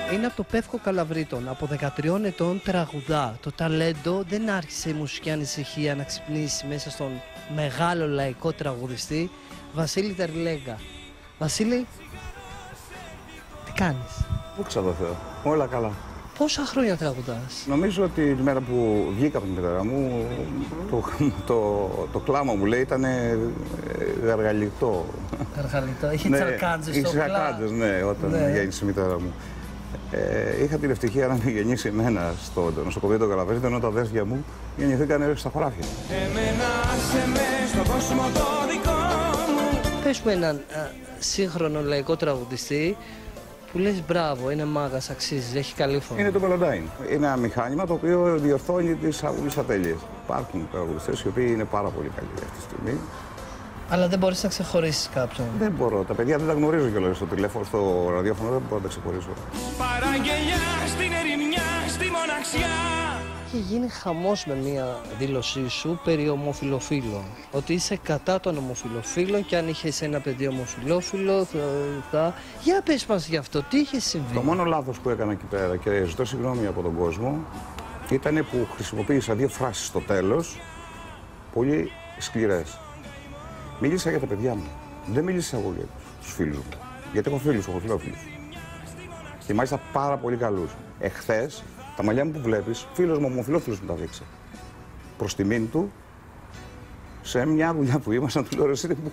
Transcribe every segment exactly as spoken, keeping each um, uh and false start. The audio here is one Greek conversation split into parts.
Είναι από το Πεύκο Καλαβρίτων. Από δεκατριών ετών τραγουδά. Το ταλέντο δεν άρχισε η μουσική ανησυχία να ξυπνήσει μέσα στον μεγάλο λαϊκό τραγουδιστή Βασίλη Τερλέγκα. Βασίλη, τι κάνεις? Δόξα τω Θεώ. Όλα καλά. Πόσα χρόνια τραγουδάς? Νομίζω ότι τη μέρα που βγήκα από την μητέρα μου, το, το, το κλάμα μου λέει ήταν γαργαλιτό. Γαργαλιτό, είχε τσαλκάντζες στο κλάμα. Είχε τσαλκάντζες, ναι, όταν ναι. γέννησε η μητέρα μου. Ε, είχα την ευτυχία να με γεννήσει εμένα στο νοσοκομείο των Καλαβρίτων, ενώ τα αδέρφια μου γεννηθήκαν στα χωράφια. Εμένα σε με στον κόσμο το δικό μου. Πες μου έναν α, σύγχρονο λαϊκό τραγουδιστή που λες μπράβο, είναι μάγας, αξίζει, έχει καλή φωνή. Είναι το Melodyne. Είναι ένα μηχάνημα το οποίο διορθώνει τις αγωγείς ατέλειες. Υπάρχουν τραγουδιστές οι οποίοι είναι πάρα πολύ καλοί αυτή τη στιγμή. Αλλά δεν μπορείς να ξεχωρίσεις κάποιον. Δεν μπορώ. Τα παιδιά δεν τα γνωρίζω κιόλας στο τηλέφωνο, στο ραδιόφωνο, δεν μπορώ να τα ξεχωρίσω. Παραγγελιά στην ερημιά, στη μοναξιά. Έχει γίνει χαμός με μία δήλωσή σου περί ομοφιλοφίλων. Ότι είσαι κατά των ομοφιλοφίλων και αν είχες ένα παιδί ομοφιλόφιλο θα... Για πες μας γι' αυτό, τι είχε συμβεί? Το μόνο λάθος που έκανα εκεί πέρα και ζητώ συγγνώμη από τον κόσμο ήταν που χρησιμοποίησα δύο φράσεις στο τέλος πολύ σκληρές. Μίλησα για τα παιδιά μου. Δεν μίλησα εγώ για τους φίλους μου. Γιατί έχω φίλους ομοφιλόφιλους. Και μάλιστα πάρα πολύ καλούς. Εχθές, τα μαλλιά μου που βλέπεις, φίλος μου ομοφιλόφιλος μου τα δείξε. Προς τιμήν του, σε μια δουλειά που ήμασταν, του λέω ρε εσύ, που...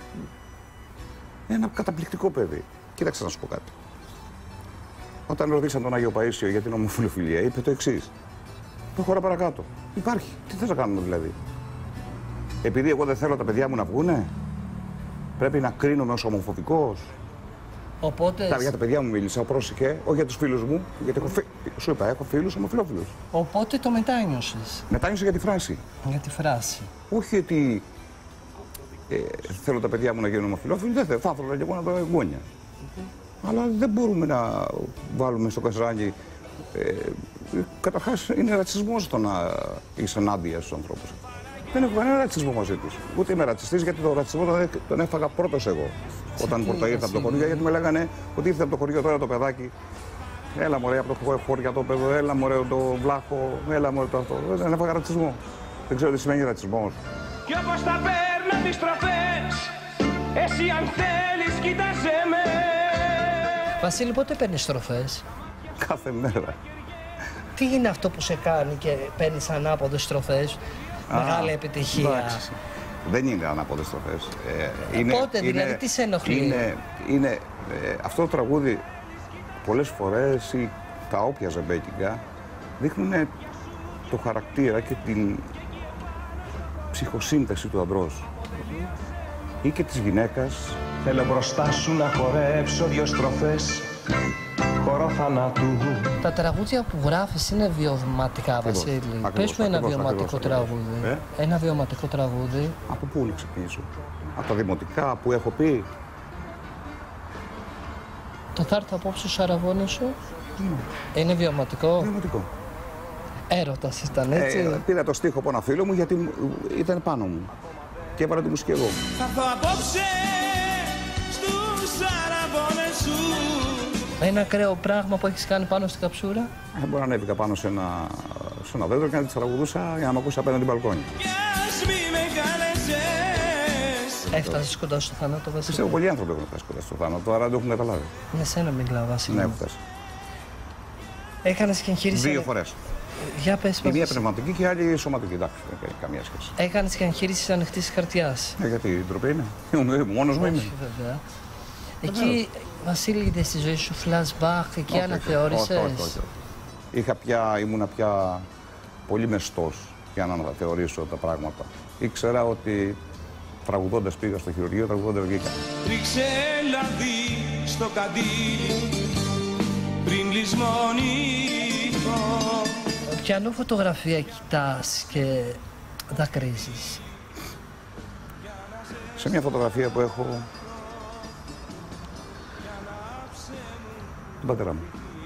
ένα καταπληκτικό παιδί. Κοίταξε να σου πω κάτι. Όταν ρωτήσαν τον Άγιο Παΐσιο για την ομοφιλοφιλία, είπε το εξής. Προχώρα παρακάτω. Υπάρχει. Τι θες να κάνουμε δηλαδή? Επειδή εγώ δεν θέλω τα παιδιά μου να βγουνε, πρέπει να κρίνομαι ως ομοφοβικός. Οπότε... Τα, για τα παιδιά μου μίλησα, πρόσεχε, όχι για τους φίλους μου, γιατί έχω φι... σου είπα, έχω φίλους ομοφιλόφιλους. Οπότε το μετάνιωσες. Μετάνιωσα για τη φράση. Για τη φράση. Όχι ότι ε, θέλω τα παιδιά μου να γίνουν ομοφιλόφιλοι, δεν θέλω, θα ήθελα και εγώ να δω εγγόνια. Mm-hmm. Αλλά δεν μπορούμε να βάλουμε στο καζάνι. Ε, καταρχάς είναι ρατσισμός το να είσαι ενάντια στους ανθρώπους. Δεν έχω κανένα ρατσισμό μαζί τους. Ούτε είμαι ρατσιστής, γιατί τον ρατσισμό τον, τον έφαγα πρώτος εγώ. Όταν πρώτα ήρθα από το χωριό, γιατί με λέγανε ότι ήρθε από το χωριό τώρα το παιδάκι. Έλα μωρέ από το χωριό το παιδό, έλα μωρέ το βλάχο, έλα μωρέ το αυτό. Δεν έφαγα ρατσισμό. Δεν ξέρω τι σημαίνει ρατσισμός. Κι όπως τα παίρνω τις τροφές, εσύ αν θέλεις κοίταζε με. Βασίλη, πότε παίρνεις τροφές? Κάθε μέρα. Τι είναι αυτό που σε κάνει και παίρνεις ανάποδες στροφές? Μεγάλη επιτυχία. Εντάξει. Δεν είναι ανάποδες στροφές. Ε, είναι, πότε, είναι, δηλαδή, τι σε ενοχλεί? Είναι, είναι, ε, αυτό το τραγούδι πολλές φορές ή τα όποια ζεμπέκικα δείχνουν το χαρακτήρα και την ψυχοσύνθεση του ανδρός mm-hmm. ή και της γυναίκας. Θέλω μπροστά σου να χορέψω δύο στροφές, χορό θανάτου. Τα τραγούδια που γράφεις είναι βιωματικά, Βασίλη. Πες μου ένα βιωματικό τραγούδι. Ε? Ένα βιωματικό τραγούδι. Από πού να ξεκινήσω? Από τα δημοτικά που έχω πει. Το θα έρθω απόψε στο σαραβόνι σου. Mm. Είναι βιωματικό. Βιωματικό. Έρωτας ήταν, έτσι. Ε, πήρα το στίχο από ένα φίλο μου γιατί ήταν πάνω μου. Και έβαλα τη μουσική εγώ. Θα έρθω απόψε στους σαραβόνες σου. Ένα ακραίο πράγμα που έχεις κάνει πάνω στην καψούρα. Ε, μπορεί να ανέβηκα πάνω σε ένα, σε ένα δέντρο και να τη τραγουδούσα για να με ακούσει απέναντι μπαλκόνι. Έφτασες κοντά στο θάνατο, Βασίλη? Πιστεύω πολλοί άνθρωποι έχουν φτάσει κοντά στο θάνατο, άρα δεν το έχουν καταλάβει. Για σένα μιλάω, Βασίλη. Ναι, έχω φτάσει. Έκανες και εγχείρηση. Δύο φορές. Για πες μας. Η μία πνευματική και η άλλη σωματική. Εντάξει, δεν έχει καμία σχέση. Έκανες και εγχείρηση ανοιχτής καρδιάς. Ε, γιατί η ντροπή είναι. Μόνος μου είμαι. Όχι, βέβαια. Εκεί, Βασίλη, είδες στη ζωή σου flashback, εκεί αναθεώρησες? Όχι, όχι, όχι. Είχα πια, ήμουνα πια πολύ μεστός για να αναθεωρήσω τα πράγματα. Ήξερα ότι τραγουδώντας πήγα στο χειρουργείο, τραγουδώντας βγήκα. Ρίξε λαδί στο καντήλι, πριν λησμονήσω. Ποιανού φωτογραφία κοιτάς και δακρύζεις? Σε μια φωτογραφία που έχω τον πατέρα μου.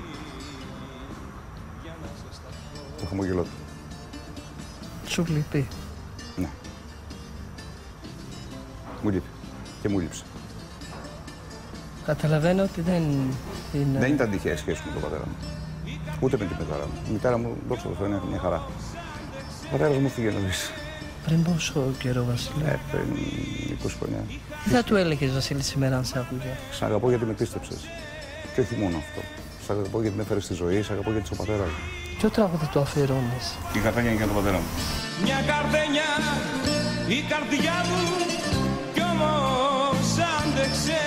Το χαμογελό του. Σου λείπει? Ναι. Μου λείπει. Και μου λείψε. Καταλαβαίνω ότι δεν είναι... Δεν ήταν τυχαία σχέση με τον πατέρα μου. Ούτε με την μητέρα μου. Η μητέρα μου, δόξα τω Θεώ, είναι μια χαρά. Ο πατέρας μου φύγε νωρίς. Πριν πόσο καιρό, Βασίλη? Ε, πριν είκοσι χρόνια. Τι θα του έλεγες, Βασίλη, σήμερα αν σε άκουγε? Σ' αγαπώ γιατί με πίστεψες. Και όχι μόνο αυτό. Σ' αγαπώ γιατί με έφερες στη ζωή, σ' αγαπώ γιατί είσαι ο πατέρας μου. Ποιο τραγούδι του αφιερώνεις? Η γαρδένια είναι για τον πατέρα μου. Μια καρδένια, η καρδιά μου κι όμως άντεξε.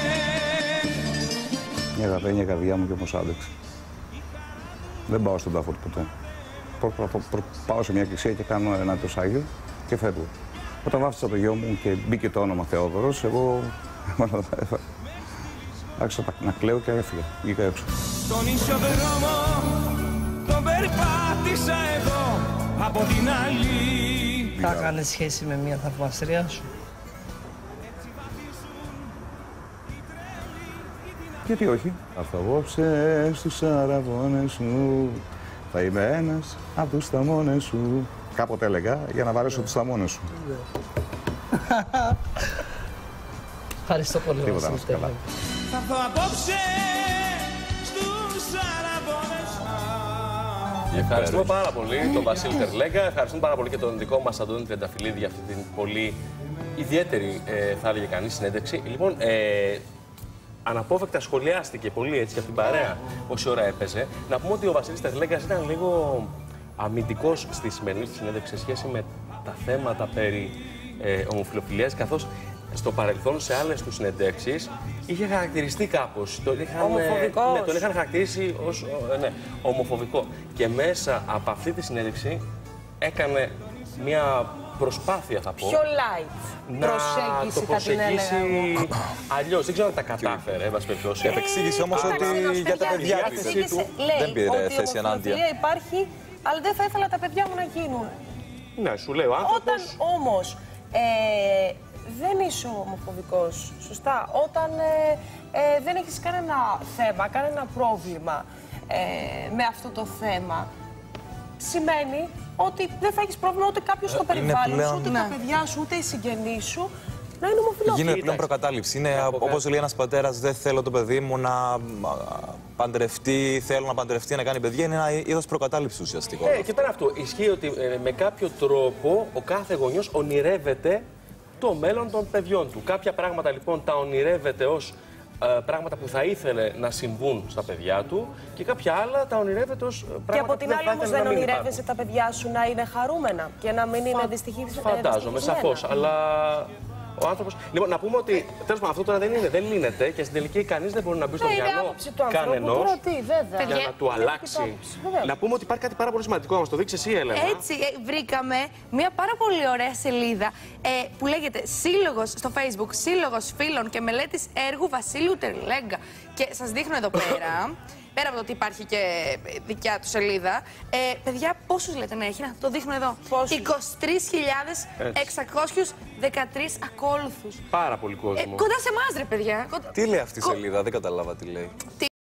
Μια γαρδένια, η καρδιά μου κι όμως άντεξε. Δεν πάω στον τάφο του ποτέ. Προ, προ, προ, προ, πάω σε μια εκκλησία και κάνω ένα τοσάγιο και φεύγω. Όταν βάφτισα το γιο μου και μπήκε το όνομα Θεόδωρος, εγώ άρχισα να κλαίω και έφυγα. Βγήκα έξω. Στον ίσιο δρόμο τον περπάτησα εγώ από την άλλη. Θα κάνεις σχέση με μια θαυμαστριά σου? Γιατί όχι. Θα απόψε στους αραβώνες σου, θα είμαι ένας από τους θαμώνες σου. Κάποτε έλεγα για να βαρέσω τους θαμώνες σου. Ευχαριστώ πολύ. Τίποτα, να είστε καλά. Θα έρθω απόψε στους αραβώνες σου. Ευχαριστούμε πάρα πολύ τον Βασίλη Τερλέγκα. Ευχαριστούμε πάρα πολύ και τον δικό μας Αντώνη Τριανταφυλλίδη για αυτή την πολύ ιδιαίτερη, ε, θα έλεγε κανείς, συνέντευξη. Λοιπόν, ε, αναπόφευκτα σχολιάστηκε πολύ έτσι από την παρέα όση ώρα έπαιζε. Να πούμε ότι ο Βασίλης Τερλέγκας ήταν λίγο αμυντικός στη σημερινή του συνέντευξη σε σχέση με τα θέματα περί ε, ομοφυλοφιλίας, καθώς στο παρελθόν σε άλλες του συνεντεύξεις είχε χαρακτηριστεί κάπως. Τον είχαν, ομοφοβικός. Ναι, τον είχαν χαρακτηρίσει ως ναι, ομοφοβικό. Και μέσα από αυτή τη συνέντευξη έκανε μια προσπάθεια, θα πω, πιο light να προσέγγιση, το θα την έλεγα εγώ. αλλιώς. Δεν ξέρω αν τα κατάφερε, εν πάση περιπτώσει. Επεξήγησε όμως ότι για τα παιδιά της δεν πήρε θέση ενάντια. Ότι η ομοφιλοφιλία υπάρχει, αλλά δεν θα ήθελα τα παιδιά μου να γίνουν. Ναι, σου λέει ο άνθρωπος. Όταν όμως ε, δεν είσαι ομοφοβικός, σωστά, όταν ε, ε, δεν έχεις κανένα θέμα, κανένα πρόβλημα ε, με αυτό το θέμα, σημαίνει ότι δεν θα έχεις πρόβλημα ούτε κάποιος στο περιβάλλον σου, ούτε τα παιδιά σου, ούτε οι συγγενείς σου να είναι ομοφυλόφιλοι. Γίνεται πλέον προκατάληψη. Είναι όπως λέει ένας πατέρας, δεν θέλω το παιδί μου να παντρευτεί, θέλω να παντρευτεί, να κάνει παιδιά. Είναι ένα είδος προκατάληψης ουσιαστικό. Ε, και πέρα αυτό, ισχύει ότι ε, με κάποιο τρόπο ο κάθε γονιός ονειρεύεται το μέλλον των παιδιών του. Κάποια πράγματα λοιπόν τα ονειρεύεται ως ε, πράγματα που θα ήθελε να συμβούν στα παιδιά του και κάποια άλλα τα ονειρεύεται ως πράγματα και από την που άλλη δεν όμως θα δεν ήθελε να μην ονειρεύεσαι τα παιδιά σου να είναι χαρούμενα και να μην είναι δυστυχείς. Φαντάζομαι, σαφώς, αλλά ο άνθρωπος. Λοιπόν, να πούμε ότι τέλος πάντων αυτό τώρα δεν είναι, δεν λύνεται και στην τελική κανείς δεν μπορεί να μπει στο μυαλό κανενός για να του αλλάξει. Να πούμε ότι υπάρχει κάτι πάρα πολύ σημαντικό, να μας το δείξει εσύ, Έλενα. Έτσι, ε, βρήκαμε μια πάρα πολύ ωραία σελίδα ε, που λέγεται Σύλλογος στο Facebook, Σύλλογος Φίλων και Μελέτης Έργου Βασίλειου Τερλέγκα. Και σας δείχνω εδώ πέρα. Πέρα από το ότι υπάρχει και δικιά του σελίδα, ε, παιδιά, πόσους λέτε να έχει, να το δείχνω εδώ. είκοσι τρεις χιλιάδες εξακόσιους δεκατρείς ακόλουθους. Πάρα πολύ κόσμο. Ε, κοντά σε εμάς, ρε παιδιά. Τι λέει αυτή η σελίδα, δεν καταλάβα τι λέει.